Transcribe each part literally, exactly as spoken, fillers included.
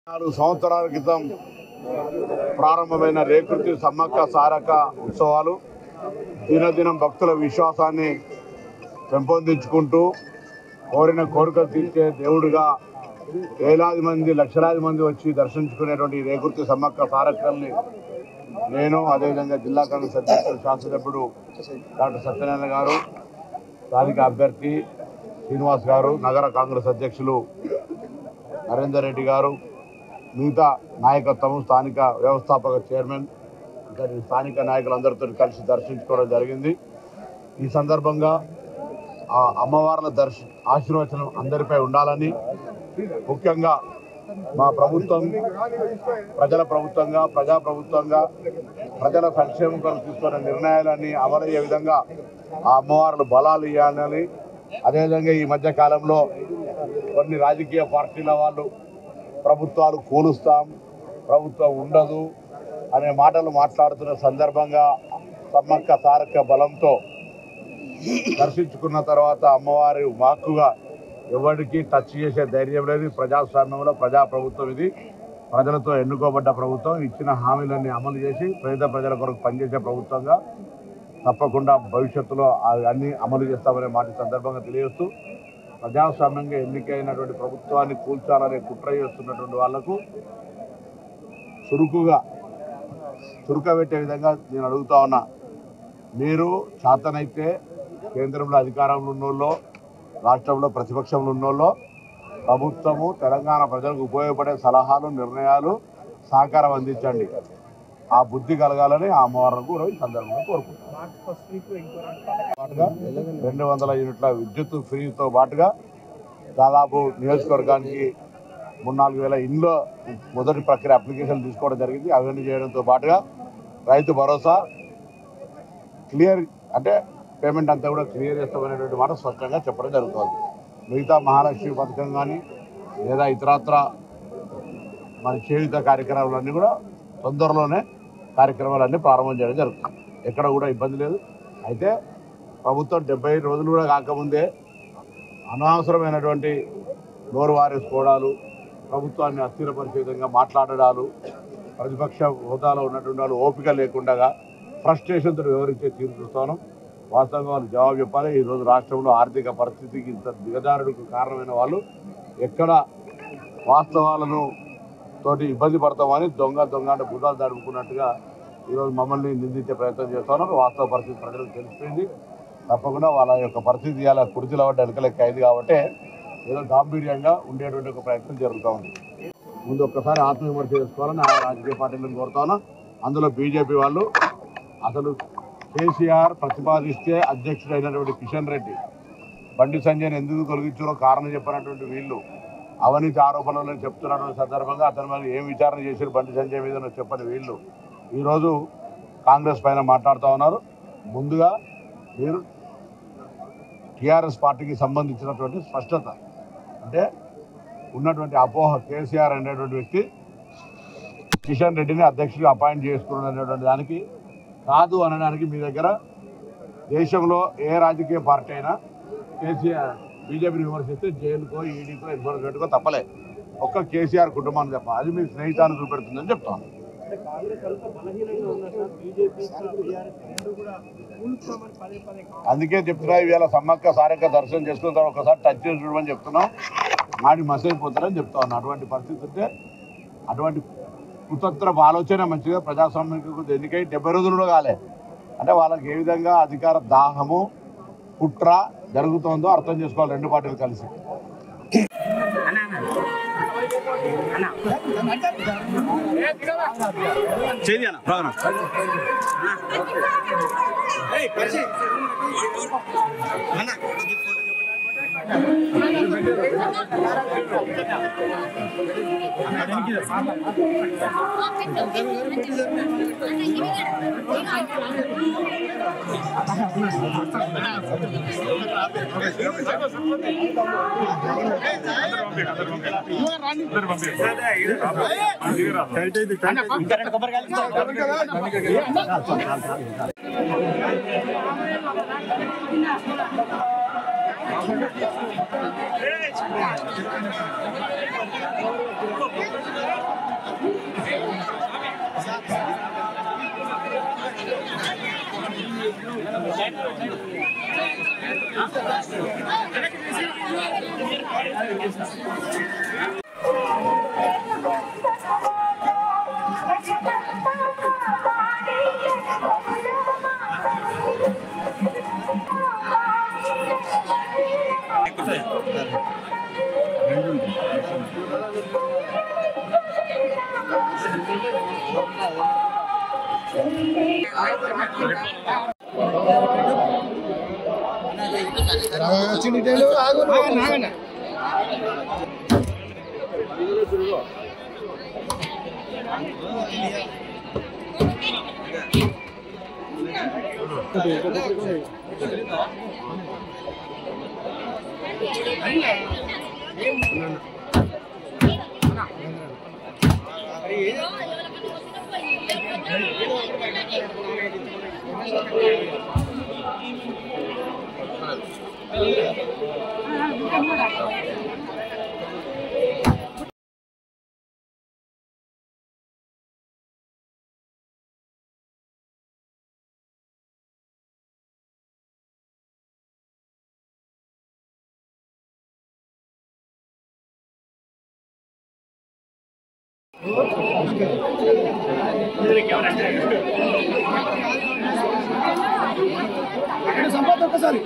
నాలుగు సంవత్సరాల క్రితం ప్రారంభమైన రేకృతి సమ్మక్క సారక్క ఉత్సవాలు దినదినం భక్తుల విశ్వాసాన్ని పెంపొందించుకుంటూ కోరిన కోరికలు తీర్చే దేవుడిగా వేలాది మంది లక్షలాది మంది వచ్చి దర్శించుకునేటువంటి రేకృతి సమ్మక్క సారక్కల్ని నేను అదేవిధంగా జిల్లా కాంగ్రెస్ అధ్యక్షుడు శాసనసభ్యుడు డాక్టర్ సత్యనారాయణ గారు, స్థానిక అభ్యర్థి శ్రీనివాస్ గారు, నగర కాంగ్రెస్ అధ్యక్షులు నరేందర్ రెడ్డి గారు, మిగతా నాయకత్వం, స్థానిక వ్యవస్థాపక చైర్మన్, స్థానిక నాయకులందరితో కలిసి దర్శించుకోవడం జరిగింది. ఈ సందర్భంగా ఆ అమ్మవార్ల దర్శ ఆశీర్వచనం అందరిపై ఉండాలని, ముఖ్యంగా మా ప్రభుత్వం ప్రజల ప్రభుత్వంగా ప్రజా ప్రభుత్వంగా ప్రజల సంక్షేమం కొరకు తీసుకున్న నిర్ణయాలన్నీ అమలయ్యే విధంగా ఆ అమ్మవార్లు బలాలు ఇవ్వాలని, అదేవిధంగా ఈ మధ్య కాలంలో కొన్ని రాజకీయ పార్టీల వాళ్ళు ప్రభుత్వాలు కూలుస్తాం, ప్రభుత్వం ఉండదు అనే మాటలు మాట్లాడుతున్న సందర్భంగా సమ్మక్క సారక్క బలంతో దర్శించుకున్న తర్వాత అమ్మవారి వాక్కుగా ఎవరికి టచ్ చేసే ధైర్యం లేదు. ప్రజాస్వామ్యంలో ప్రజా ప్రభుత్వం ఇది, ప్రజలతో ఎన్నుకోబడ్డ ప్రభుత్వం, ఇచ్చిన హామీలన్నీ అమలు చేసి పేద ప్రజల కొరకు పనిచేసే ప్రభుత్వంగా తప్పకుండా భవిష్యత్తులో అన్ని అమలు చేస్తామనే మాట సందర్భంగా తెలియజేస్తూ, ప్రజాస్వామ్యంగా ఎన్నికైనటువంటి ప్రభుత్వాన్ని కూల్చాలనే కుట్ర చేస్తున్నటువంటి వాళ్లకు చురుకుగా చురుకబెట్టే విధంగా నేను అడుగుతా ఉన్నా. మీరు చేతనైతే కేంద్రంలో అధికారంలో ఉన్నోళ్ళో, రాష్ట్రంలో ప్రతిపక్షంలో ఉన్నోళ్ళో ప్రభుత్వము తెలంగాణ ప్రజలకు ఉపయోగపడే సలహాలు, నిర్ణయాలు, సహకారం అందించండి. ఆ బుద్ధి కలగాలని ఆ అమ్మవారిని కూడా ఈ సందర్భంగా కోరుకుంటున్నాను. రెండు వందల యూనిట్ల విద్యుత్ ఫ్రీతో పాటుగా దాదాపు నియోజకవర్గానికి మూడు నాలుగు వేల ఇండ్ల మొదటి ప్రక్రియ అప్లికేషన్ తీసుకోవడం జరిగింది. అవన్నీ చేయడంతో పాటుగా రైతు భరోసా క్లియర్ అంటే పేమెంట్ అంతా కూడా క్లియర్ చేస్తామనేటువంటి మాట స్పష్టంగా చెప్పడం జరుగుతుంది. మిగతా మహాలక్ష్మి పథకం కానీ లేదా ఇతరత్ర మన చేయుత కార్యక్రమాలన్నీ కూడా తొందరలోనే కార్యక్రమాలన్నీ ప్రారంభం చేయడం జరుగుతుంది. ఎక్కడ కూడా ఇబ్బంది లేదు. అయితే ప్రభుత్వం డెబ్బై రోజులు కూడా కాకముందే అనవసరమైనటువంటి నోరు వారేసుకోవడాలు, ప్రభుత్వాన్ని అస్థిరపరిచే విధంగా మాట్లాడడాలు, ప్రతిపక్ష హోదాలో ఉన్నటువంటి వాళ్ళు ఓపిక లేకుండా ఫ్రస్ట్రేషన్తో వివరించే తీరు చూస్తాను. వాస్తవంగా వాళ్ళు జవాబు చెప్పాలి. ఈరోజు రాష్ట్రంలో ఆర్థిక పరిస్థితికి ఇంత దిగజారుడుకు కారణమైన వాళ్ళు ఎక్కడ వాస్తవాలను తోటి ఇబ్బంది పడతామని దొంగ దొంగ అంటే బుధాలు దడుపుకున్నట్టుగా ఈరోజు మమ్మల్ని నిందించే ప్రయత్నం చేస్తున్నారు. వాస్తవ పరిస్థితి ప్రజలకు తెలిసిపోయింది. తప్పకుండా వాళ్ళ యొక్క పరిస్థితి ఇలా కుర్చీల పడ్డ ఎడకలెక్క అయింది కాబట్టి ఏదో గాంభీర్యంగా ఉండేటువంటి ఒక ప్రయత్నం జరుగుతూ ఉంది. ముందు ఒక్కసారి ఆత్మవిమర్శ చేసుకోవాలని ఆ రాజకీయ పార్టీలను కోరుతాను. అందులో బీజేపీ వాళ్ళు అసలు కేసీఆర్ ప్రతిపాదిస్తే అధ్యక్షుడు అయినటువంటి కిషన్ రెడ్డి బండి సంజయ్ని ఎందుకు తొలగించారో కారణం చెప్పినటువంటి వీళ్ళు అవినీతి ఆరోపణలు చెప్తున్నటువంటి సందర్భంగా అతని మీద ఏం విచారణ చేశారు బండి సంజయ్ మీద చెప్పని వీళ్ళు ఈరోజు కాంగ్రెస్ పైన మాట్లాడుతూ ఉన్నారు. ముందుగా మీరు టీఆర్ఎస్ పార్టీకి సంబంధించినటువంటి స్పష్టత అంటే ఉన్నటువంటి అపోహ, కేసీఆర్ అనేటువంటి వ్యక్తి కిషన్ రెడ్డిని అధ్యక్షుడిగా అపాయింట్ చేసుకున్నటువంటి దానికి కాదు అనడానికి మీ దగ్గర దేశంలో ఏ రాజకీయ పార్టీ అయినా కేసీఆర్ బీజేపీని విమర్శిస్తే జైలుకో, ఈడీకో, ఎన్ఫోర్స్మెంట్కో తప్పలే. ఒక్క కేసీఆర్ కుటుంబాన్ని తప్ప. అది మీ స్నేహితాన్ని చూపెడుతుందని చెప్తాను. అందుకే చెప్తున్నా, ఇవాళ సమ్మక్క సారక్క దర్శనం చేసుకున్న తర్వాత ఒకసారి టచ్ చేసి చూడమని చెప్తున్నాం. నాడి మస్ అయిపోతారని చెప్తా ఉన్నా. అటువంటి పరిస్థితి ఉంటే అటువంటి కుతంత్ర ఆలోచన మంచిగా ప్రజాస్వామ్యంకు ఎన్నికై డెబ్బై రోజులు కాలే అంటే వాళ్ళకి ఏ విధంగా అధికార దాహము, కుట్ర జరుగుతుందో అర్థం చేసుకోవాలి రెండు పార్టీలు కలిసి. Hey! సంపాదన ఒక్కసారి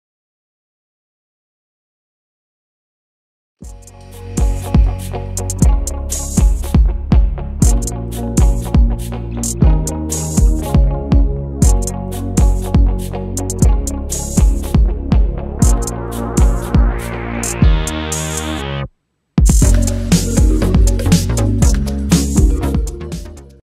Thank you.